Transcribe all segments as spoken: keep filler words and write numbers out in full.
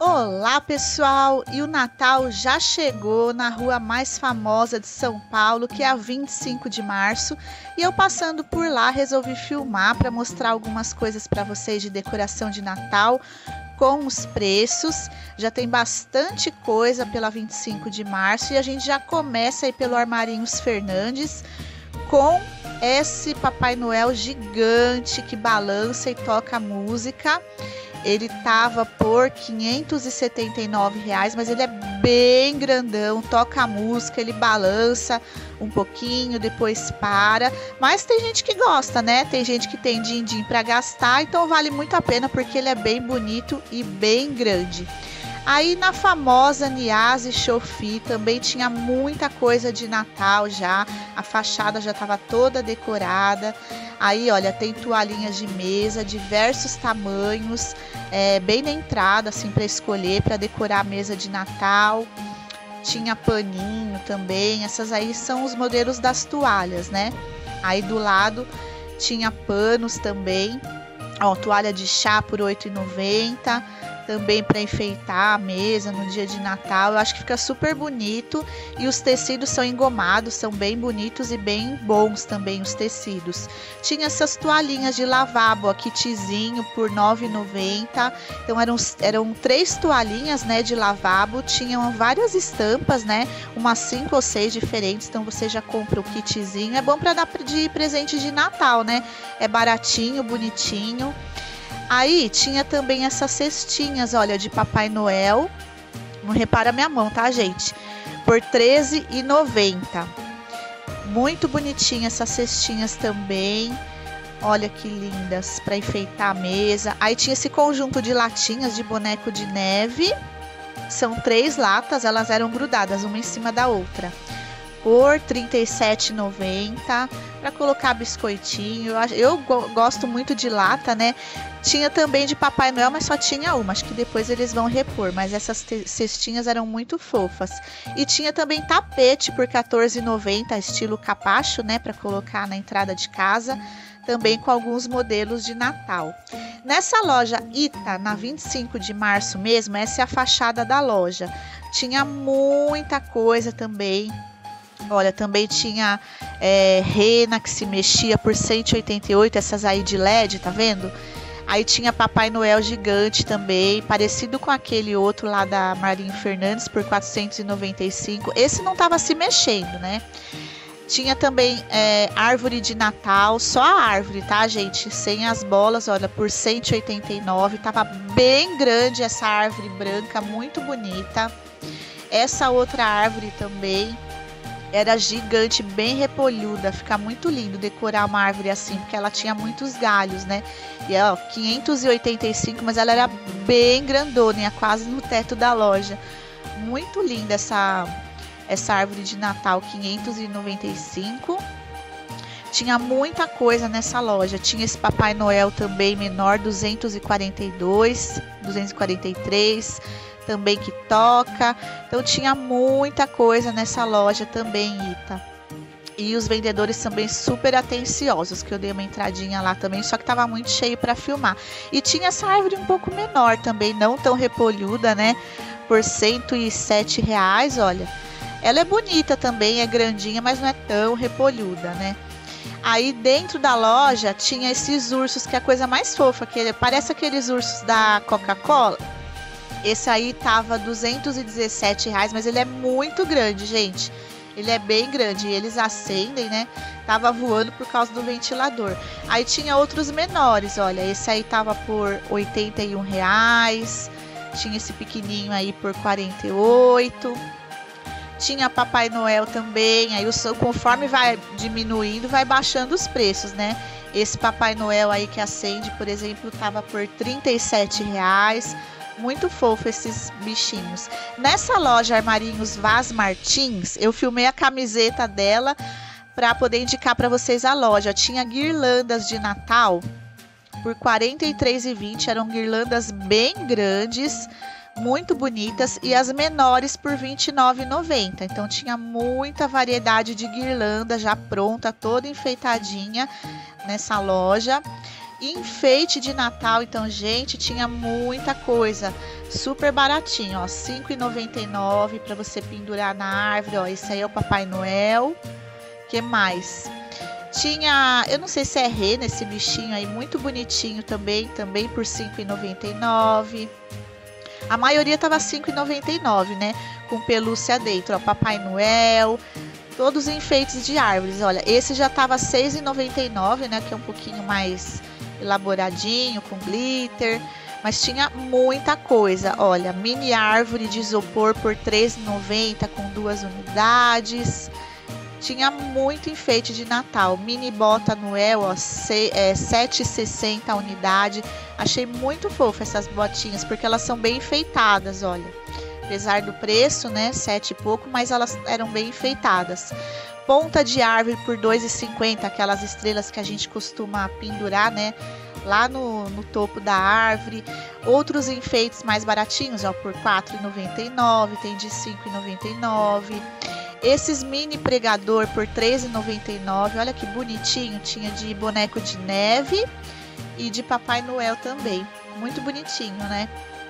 Olá, pessoal! E o Natal já chegou na rua mais famosa de São Paulo, que é a vinte e cinco de março, e eu passando por lá resolvi filmar para mostrar algumas coisas para vocês de decoração de Natal com os preços. Já tem bastante coisa pela vinte e cinco de março e a gente já começa aí pelo Armarinhos Fernandes com esse Papai Noel gigante que balança e toca música. Ele tava por quinhentos e setenta e nove reais, mas ele é bem grandão, toca a música, ele balança um pouquinho, depois para. Mas tem gente que gosta, né? Tem gente que tem din-din para gastar, então vale muito a pena porque ele é bem bonito e bem grande. Aí na famosa Niasse Chofi também tinha muita coisa de Natal já, a fachada já estava toda decorada. Aí olha, tem toalhinhas de mesa, diversos tamanhos, é, bem na entrada assim para escolher, para decorar a mesa de Natal. Tinha paninho também, essas aí são os modelos das toalhas, né? Aí do lado tinha panos também, ó, toalha de chá por oito reais e noventa centavos. Também para enfeitar a mesa no dia de Natal, eu acho que fica super bonito e os tecidos são engomados, são bem bonitos e bem bons também os tecidos. Tinha essas toalhinhas de lavabo, ó, kitzinho por nove reais e noventa centavos, então eram, eram três toalhinhas, né, de lavabo, tinham várias estampas, né, umas cinco ou seis diferentes, então você já compra o kitzinho, é bom para dar de presente de Natal, né, é baratinho, bonitinho. Aí tinha também essas cestinhas, olha, de Papai Noel. Não repara a minha mão, tá, gente? Por treze reais e noventa centavos. Muito bonitinha essas cestinhas também. Olha que lindas, para enfeitar a mesa. Aí tinha esse conjunto de latinhas de boneco de neve. São três latas, elas eram grudadas uma em cima da outra. Por trinta e sete reais e noventa centavos. Para colocar biscoitinho. Eu gosto muito de lata, né? Tinha também de Papai Noel, mas só tinha uma. Acho que depois eles vão repor. Mas essas cestinhas eram muito fofas. E tinha também tapete por quatorze reais e noventa centavos, estilo capacho, né? Para colocar na entrada de casa. Também com alguns modelos de Natal. Nessa loja Ita, na vinte e cinco de março mesmo, essa é a fachada da loja. Tinha muita coisa também. Olha, também tinha é, rena que se mexia por cento e oitenta e oito, essas aí de L E D, tá vendo? Aí tinha Papai Noel gigante também, parecido com aquele outro lá da Armarinhos Fernandes por quatrocentos e noventa e cinco. Esse não tava se mexendo, né? Tinha também é, árvore de Natal, só a árvore, tá, gente? Sem as bolas, olha, por cento e oitenta e nove. Tava bem grande essa árvore branca, muito bonita. Essa outra árvore também era gigante, bem repolhuda, fica muito lindo decorar uma árvore assim, porque ela tinha muitos galhos, né? E ó, quinhentos e oitenta e cinco, mas ela era bem grandona, ia quase no teto da loja. Muito linda essa, essa árvore de Natal, quinhentos e noventa e cinco. Tinha muita coisa nessa loja. Tinha esse Papai Noel também menor, duzentos e quarenta e dois, duzentos e quarenta e três. Também que toca, então tinha muita coisa nessa loja também, Ita. E os vendedores também super atenciosos, que eu dei uma entradinha lá também, só que tava muito cheio para filmar. E tinha essa árvore um pouco menor também, não tão repolhuda, né? Por cento e sete reais, olha. Ela é bonita também, é grandinha, mas não é tão repolhuda, né? Aí dentro da loja tinha esses ursos, que é a coisa mais fofa, que parece aqueles ursos da Coca-Cola. Esse aí tava duzentos e dezessete reais, mas ele é muito grande, gente. Ele é bem grande e eles acendem, né? Tava voando por causa do ventilador. Aí tinha outros menores, olha. Esse aí tava por oitenta e um reais. Tinha esse pequenininho aí por quarenta e oito. Tinha Papai Noel também. Aí o conforme vai diminuindo, vai baixando os preços, né? Esse Papai Noel aí que acende, por exemplo, tava por trinta e sete reais. Muito fofo esses bichinhos. Nessa loja Armarinhos Vaz Martins, eu filmei a camiseta dela para poder indicar para vocês a loja. Tinha guirlandas de Natal por quarenta e três reais e vinte centavos. Eram guirlandas bem grandes, muito bonitas. E as menores por vinte e nove reais e noventa centavos. Então tinha muita variedade de guirlanda já pronta, toda enfeitadinha nessa loja. Enfeite de Natal, então, gente, tinha muita coisa. Super baratinho, ó, cinco reais e noventa e nove centavos para você pendurar na árvore, ó. Esse aí é o Papai Noel. Que mais? Tinha, eu não sei se é rena esse bichinho aí, muito bonitinho também, também por cinco reais e noventa e nove centavos. A maioria tava cinco reais e noventa e nove centavos, né? Com pelúcia dentro, ó, Papai Noel, todos os enfeites de árvores. Olha, esse já tava seis reais e noventa e nove centavos, né? Que é um pouquinho mais elaboradinho, com glitter. Mas tinha muita coisa. Olha, mini árvore de isopor por três reais e noventa centavos com duas unidades. Tinha muito enfeite de Natal. Mini bota Noel, ó, sete reais e sessenta centavos a unidade. Achei muito fofo essas botinhas, porque elas são bem enfeitadas, olha. Apesar do preço, né, sete e pouco, mas elas eram bem enfeitadas. Ponta de árvore por dois reais e cinquenta centavos, aquelas estrelas que a gente costuma pendurar, né, lá no, no topo da árvore. Outros enfeites mais baratinhos, ó, por quatro reais e noventa e nove centavos, tem de cinco reais e noventa e nove centavos. Esses mini pregador por três reais e noventa e nove centavos, olha que bonitinho, tinha de boneco de neve e de Papai Noel também, muito bonitinho, né?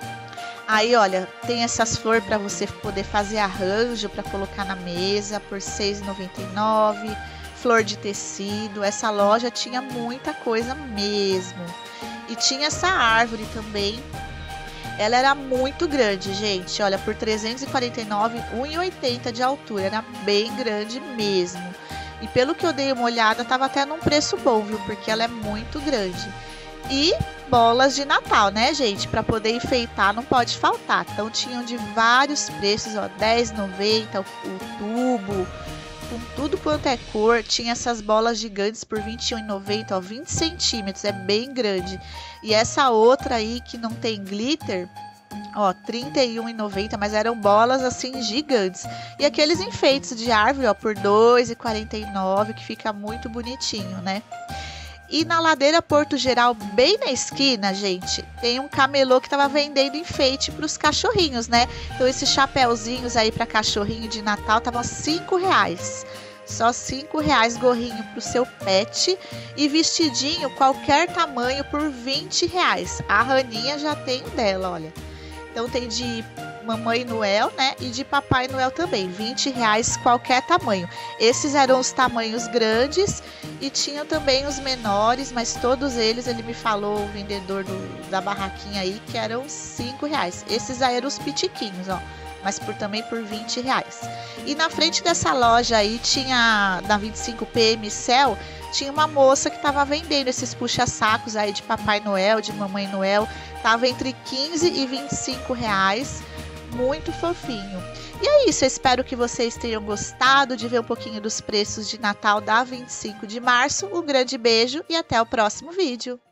Aí, olha, tem essas flores para você poder fazer arranjo para colocar na mesa por seis reais e noventa e nove centavos, flor de tecido. Essa loja tinha muita coisa mesmo. E tinha essa árvore também. Ela era muito grande, gente. Olha, por trezentos e quarenta e nove reais, um e oitenta centavos de altura. Era bem grande mesmo. E pelo que eu dei uma olhada, tava até num preço bom, viu? Porque ela é muito grande. E bolas de Natal, né, gente? Para poder enfeitar, não pode faltar. Então, tinham de vários preços, ó. dez reais e noventa centavos o tubo, com tudo quanto é cor. Tinha essas bolas gigantes por vinte e um reais e noventa centavos, ó, vinte centímetros, é bem grande. E essa outra aí que não tem glitter, ó, trinta e um reais e noventa centavos, mas eram bolas assim gigantes. E aqueles enfeites de árvore, ó, por dois reais e quarenta e nove centavos, que fica muito bonitinho, né? E na ladeira Porto Geral, bem na esquina, gente, tem um camelô que tava vendendo enfeite para os cachorrinhos, né? Então esses chapéuzinhos aí para cachorrinho de Natal estavam cinco reais. Só cinco reais gorrinho para o seu pet. E vestidinho qualquer tamanho por vinte reais. A Raninha já tem dela, olha. Então tem de Mamãe Noel, né? E de Papai Noel também. vinte reais qualquer tamanho. Esses eram os tamanhos grandes. E tinha também os menores. Mas todos eles, ele me falou, o vendedor do, da barraquinha aí, que eram cinco reais. Esses aí eram os pitiquinhos, ó. Mas por, também por vinte reais. E na frente dessa loja aí tinha, da vinte e cinco P M Cell, tinha uma moça que estava vendendo esses puxa-sacos aí de Papai Noel, de Mamãe Noel. Tava entre quinze e vinte e cinco reais. Muito fofinho. E é isso, eu espero que vocês tenham gostado de ver um pouquinho dos preços de Natal da vinte e cinco de março. Um grande beijo e até o próximo vídeo.